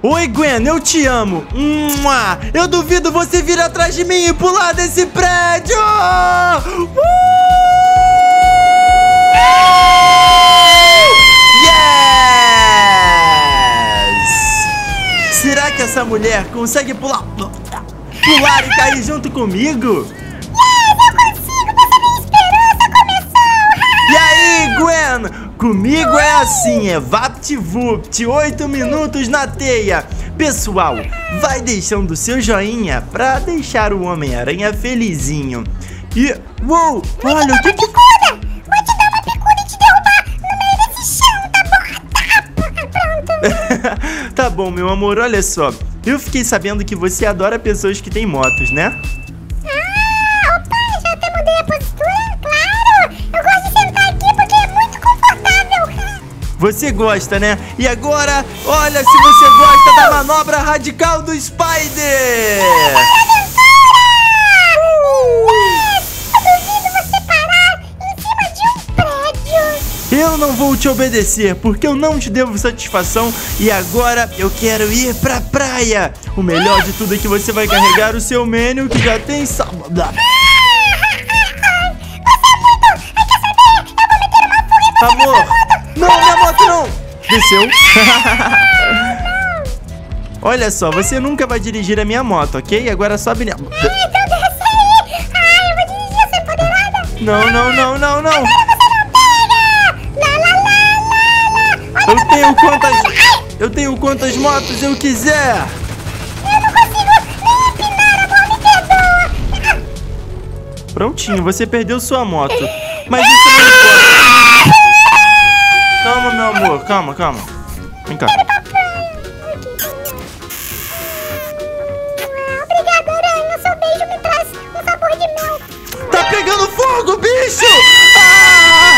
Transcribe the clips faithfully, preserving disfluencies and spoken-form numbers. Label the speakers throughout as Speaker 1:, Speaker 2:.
Speaker 1: Oi, Gwen, eu te amo. Mua! Eu duvido você vir atrás de mim e pular desse prédio. Uh! Yes! Será que essa mulher consegue pular, pular e cair junto comigo? E aí, Gwen? Comigo é assim, é VaptVupt, oito minutos na teia. Pessoal, vai deixando o seu joinha pra deixar o Homem-Aranha felizinho. E, uou, olha o que que...
Speaker 2: Vou te dar uma picuda e te derrubar no meio desse chão, tá bom? Tá, pronto.
Speaker 1: Tá bom, meu amor, olha só. Eu fiquei sabendo que você adora pessoas que têm motos, né?
Speaker 2: Ah, opa, já até mudei a postura, claro. Eu gosto de sentar aqui porque é muito confortável.
Speaker 1: Você gosta, né? E agora, olha se você gosta da manobra radical do Spider! Eu não vou te obedecer, porque eu não te devo satisfação. E agora eu quero ir pra praia. O melhor de tudo é que você vai carregar o seu Minion, que já tem sal... Amor, não, minha moto não. Desceu. Olha só, você nunca vai dirigir a minha moto, ok? Agora sobe nela.
Speaker 2: Então desce aí. Ai, eu vou dirigir, eu sou empoderada.
Speaker 1: Não, não, não, não, não.
Speaker 2: Lá, lá, lá, lá, lá.
Speaker 1: Eu tenho quantas... Eu tenho quantas motos eu quiser.
Speaker 2: Eu não consigo nem empinar, amor, me perdoa.
Speaker 1: Prontinho, você perdeu sua moto. Mas isso não importa. Calma, meu amor, calma, calma. Vem cá.
Speaker 2: Obrigada, aranha. Seu beijo me traz um sabor de mel.
Speaker 1: Tá pegando fogo, bicho! Ah!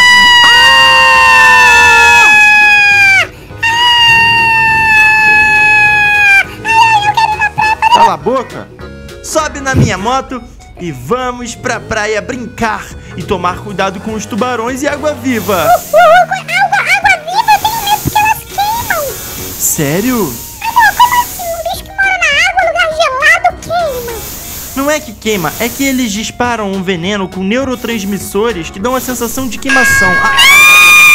Speaker 1: Cala a boca! Sobe na minha moto e vamos pra praia brincar e tomar cuidado com os tubarões e água-viva.
Speaker 2: Água, água viva, eu tenho medo porque elas queimam.
Speaker 1: Sério?
Speaker 2: Amor, como assim? Um bicho que mora na água, lugar gelado, queima.
Speaker 1: Não é que queima, é que eles disparam um veneno com neurotransmissores que dão a sensação de queimação. Ah!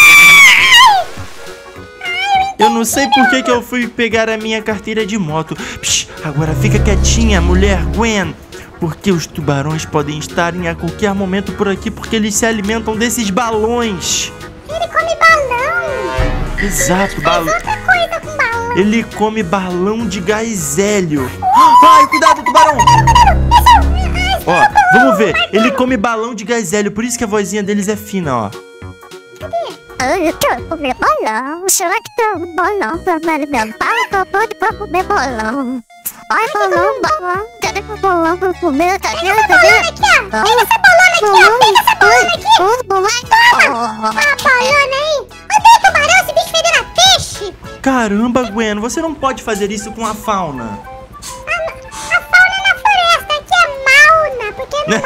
Speaker 1: Eu não sei por que que eu fui pegar a minha carteira de moto. Psh, agora fica quietinha, mulher Gwen. Porque os tubarões podem estar em a qualquer momento por aqui, porque eles se alimentam desses balões.
Speaker 2: Ele come balão.
Speaker 1: Exato, balão.
Speaker 2: Outra coisa com balão.
Speaker 1: Ele come balão de gás hélio. Ai, cuidado, tubarão. Ó, vamos ver. Ele come balão de gás hélio, por isso que a vozinha deles é fina, ó.
Speaker 2: Eu quero comer balão. Será que tem um balão pra me alimentar? Eu tô doido pra comer balão. Ai, balão, balão. Cadê meu balão pra comer? Cadê? Cadê? Pega essa bolona aqui, ó. Pega essa bolona aqui, ó. Pega essa bolona aqui. Toma. A bolona aí. Odeio tubarão, esse bicho fedendo a peixe.
Speaker 1: Caramba, Gwen, você não pode fazer isso com a fauna.
Speaker 2: A, a fauna é na floresta, aqui é mauna, porque é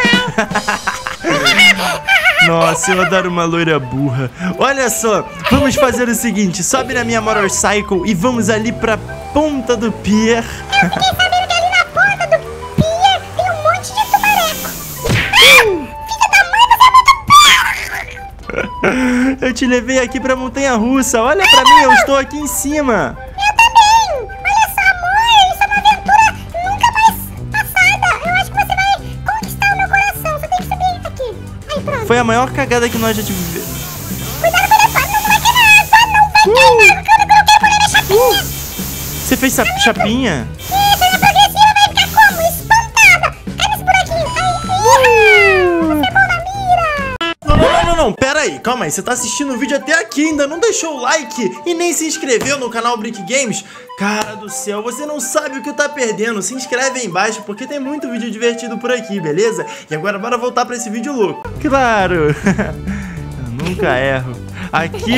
Speaker 2: no mar.
Speaker 1: Nossa, eu adoro uma loira burra. Olha só, vamos fazer o seguinte. Sobe na minha motorcycle e vamos ali pra ponta do pier.
Speaker 2: Eu fiquei sabendo que ali na ponta do pier tem um monte de tubareco. Ah, filha da mãe, você é muito perro.
Speaker 1: Eu te levei aqui pra montanha-russa. Olha pra mim, eu estou aqui em cima.
Speaker 2: Eu também. Olha só, amor, isso é uma aventura nunca mais passada. Eu acho que você vai conquistar o meu coração. Você tem que subir aqui. Aí, pronto.
Speaker 1: Foi a maior cagada que nós já tivemos.
Speaker 2: Cuidado com o elefante, não vai cair na água. Não vai cair na água, que eu não coloquei por ele a chapinha.
Speaker 1: Você fez essa chapinha?
Speaker 2: Isso, a progressiva vai ficar como? Espantada. Cai nesse buraquinho. Ai, você é bom na mira.
Speaker 1: Não, não, não, não, não, pera aí, calma aí. Você tá assistindo o vídeo até aqui, ainda não deixou o like e nem se inscreveu no canal Brick Games? Cara do céu, você não sabe o que tá perdendo. Se inscreve aí embaixo porque tem muito vídeo divertido por aqui, beleza? E agora bora voltar pra esse vídeo louco. Claro. Eu nunca erro. Aqui.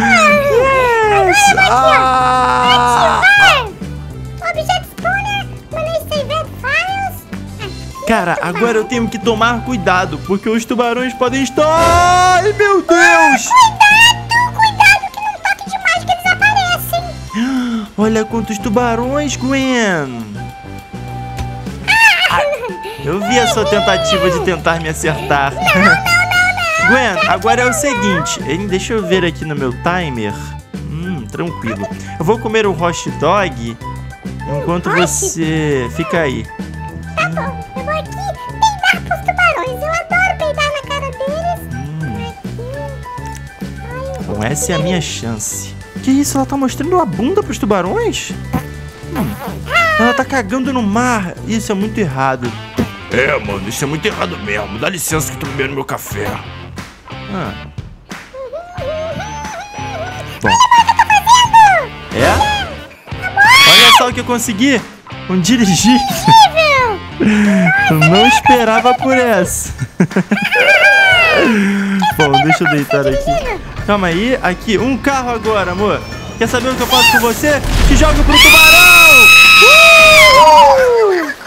Speaker 1: Yes! Ah!
Speaker 2: Object Spawner, Manage Saved Files.
Speaker 1: Cara, agora eu tenho que tomar cuidado, porque os tubarões podem estar... Ai, meu Deus!
Speaker 2: Cuidado, cuidado que não toque demais que eles aparecem.
Speaker 1: Olha quantos tubarões, Gwen. Ah, eu vi a sua tentativa de tentar me acertar. Gwen, agora é o seguinte. Hein, deixa eu ver aqui no meu timer. Hum, tranquilo. Eu vou comer um hot dog enquanto você fica aí.
Speaker 2: Tá bom, eu vou aqui peidar pros tubarões. Eu adoro peidar na cara deles.
Speaker 1: Hum.
Speaker 2: Ai,
Speaker 1: Bom, essa é a minha chance. Que isso? Ela tá mostrando a bunda pros tubarões? Hum. Ela tá cagando no mar. Isso é muito errado.
Speaker 3: É, mano, isso é muito errado mesmo. Dá licença que eu tô bebendo meu café.
Speaker 1: Ah. Bom. É? Olha só o que eu consegui. Um dirigível. Eu não esperava por essa. Bom, deixa eu deitar aqui. Calma aí. Aqui, um carro agora, amor. Quer saber o que eu faço com você? Te jogo pro tubarão! Uh!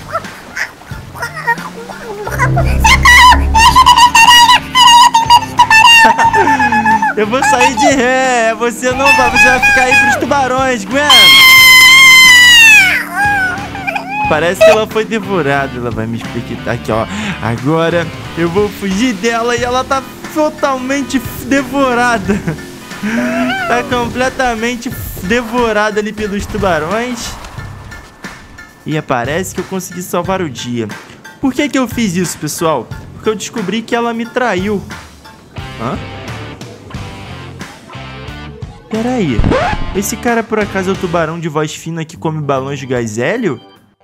Speaker 1: Eu vou sair de ré. Você não vai. Você vai ficar aí pros tubarões, Gwen. Parece que ela foi devorada. Ela vai me explicar aqui, ó. Agora eu vou fugir dela e ela tá totalmente devorada. Tá completamente devorada ali pelos tubarões. E parece que eu consegui salvar o dia. Por que que eu fiz isso, pessoal? Porque eu descobri que ela me traiu. Hã? Peraí. Esse cara por acaso é o tubarão de voz fina que come balões de gás hélio?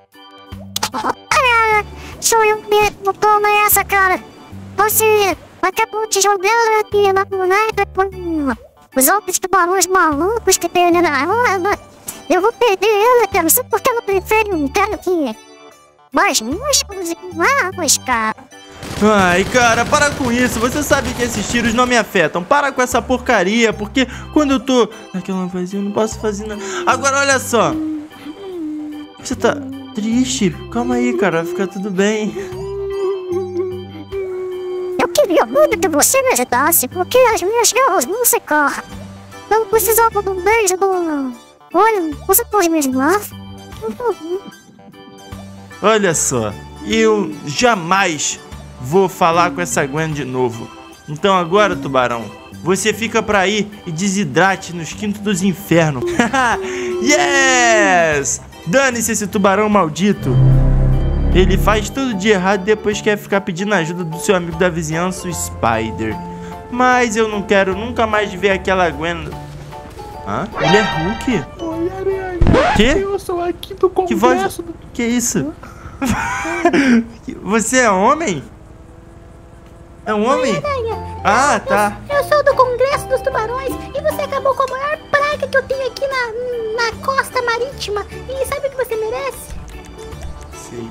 Speaker 2: sou eu mesmo, toma essa, cara. Você acabou te jogando aqui na praia depois os outros tubarões malucos que perderam a arma. Eu vou perder ela, cara, só porque ela prefere um cara que mais músculos e mais, cara.
Speaker 1: Ai, cara, para com isso. Você sabe que esses tiros não me afetam. Para com essa porcaria, porque quando eu tô naquela vazia eu não posso fazer nada. Agora, olha só. Você tá triste? Calma aí, cara, vai ficar tudo bem.
Speaker 2: Eu queria muito que você me ajudasse, porque as minhas garras não se corram. Eu precisava de um beijo do... Olha, você pode me ajudar?
Speaker 1: Olha só, eu jamais vou falar com essa Gwen de novo. Então agora, tubarão, você fica pra ir e desidrate nos quintos dos infernos. Yes! Dane-se esse tubarão maldito. Ele faz tudo de errado e depois quer ficar pedindo ajuda do seu amigo da vizinhança, o Spider. Mas eu não quero nunca mais ver aquela Gwen. Hã? Ele é Hulk? Que?
Speaker 3: Eu sou aqui do
Speaker 1: Que voz?
Speaker 3: Congresso do...
Speaker 1: Que isso? Você é homem? É um homem? Ah, tá.
Speaker 2: Eu sou do Congresso dos Tubarões e você acabou com a maior praga que eu tenho aqui na, na costa marítima. E sabe o que você merece?
Speaker 1: Sei.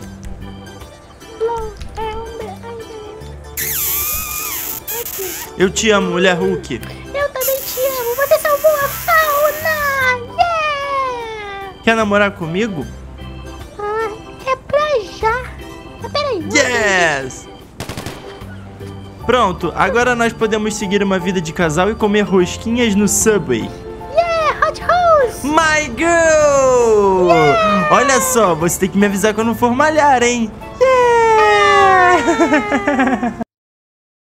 Speaker 1: Eu te amo, mulher Hulk.
Speaker 2: Eu também te amo. Você salvou a fauna. Yeah!
Speaker 1: Quer namorar comigo?
Speaker 2: Ah, é pra já. Ah, peraí.
Speaker 1: Yes! Pronto, agora nós podemos seguir uma vida de casal e comer rosquinhas no Subway.
Speaker 2: Yeah, hot house.
Speaker 1: My girl! Yeah! Olha só, você tem que me avisar quando for malhar, hein? Yeah!